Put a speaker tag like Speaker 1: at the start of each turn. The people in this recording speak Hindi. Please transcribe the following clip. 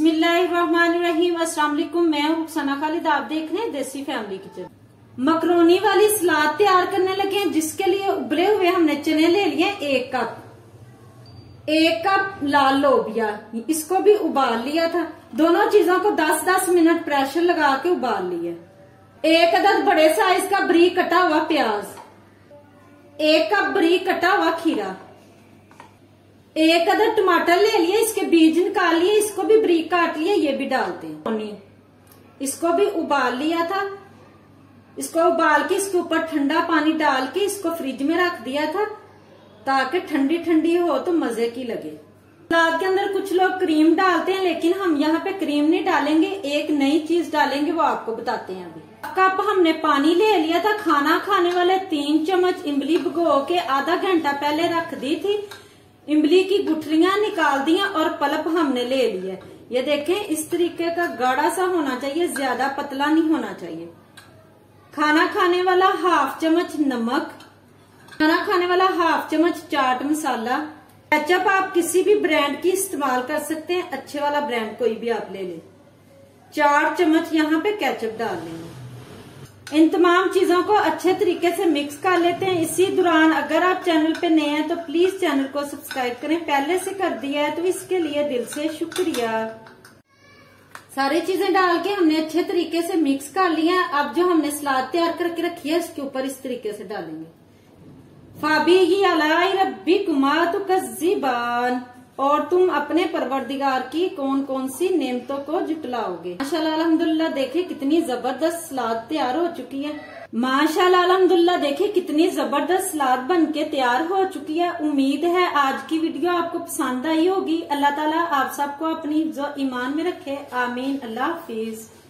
Speaker 1: बिस्मिल्लाहिर्रहमानिर्रहीम। अस्सलाम वालेकुम। मैं हूँ रुखसाना खालिद, आप देख रहे हैं देसी फैमिली किचन। मकरोनी वाली सलाद तैयार करने लगे हैं, जिसके लिए उबले हुए हमने चने ले लिए 1 कप। 1 कप लाल लोबिया, इसको भी उबाल लिया था। दोनों चीजों को 10-10 मिनट प्रेशर लगा के उबाल लिया। 1 अदद बड़े साइज का बारीक कटा हुआ प्याज, 1 कप बारीक कटा हुआ खीरा, 1 अदद टमाटर ले लिए, इसके बीज निकाल लिए, इसको भी बारीक काट लिया, ये भी डालते हैं। इसको भी उबाल लिया था। इसको उबाल के इसके ऊपर ठंडा पानी डाल के इसको फ्रिज में रख दिया था, ताकि ठंडी ठंडी हो तो मजे की लगे। सलाद के अंदर कुछ लोग क्रीम डालते हैं, लेकिन हम यहाँ पे क्रीम नहीं डालेंगे, एक नई चीज डालेंगे, वो आपको बताते हैं। अभी कप हमने पानी ले लिया था। खाना खाने वाले 3 चम्मच इमली भिगो के आधा घंटा पहले रख दी थी। इमली की गुठलियां निकाल दी और पल्प हमने ले लिया। ये देखें, इस तरीके का गाढ़ा सा होना चाहिए, ज्यादा पतला नहीं होना चाहिए। खाना खाने वाला 1/2 चम्मच नमक, खाना खाने वाला 1/2 चम्मच चाट मसाला। केचप आप किसी भी ब्रांड की इस्तेमाल कर सकते हैं, अच्छे वाला ब्रांड कोई भी आप ले लें। 4 चम्मच यहाँ पे केचप डाल लेंगे। इन तमाम चीजों को अच्छे तरीके से मिक्स कर लेते हैं। इसी दौरान अगर आप चैनल पे नए हैं तो प्लीज चैनल को सब्सक्राइब करें, पहले से कर दिया है तो इसके लिए दिल से शुक्रिया। सारी चीजें डाल के हमने अच्छे तरीके से मिक्स कर लिया है। अब जो हमने सलाद तैयार करके रखी है, इसके ऊपर इस तरीके से डालेंगे। फाबीगी अलाई रब्बिकुमा तुकज़्ज़िबान, और तुम अपने परवरदिगार की कौन कौन सी नेमतों को जुटलाओगे। माशाल्लाह अल्हम्दुलिल्लाह, देखे कितनी जबरदस्त सलाद तैयार हो चुकी है। माशाल्लाह अल्हम्दुलिल्लाह, देखे कितनी जबरदस्त सलाद बनके तैयार हो चुकी है। उम्मीद है आज की वीडियो आपको पसंद आई होगी। अल्लाह ताला आप सबको अपनी जो ईमान में रखे। आमीन। अल्लाह हाफिज।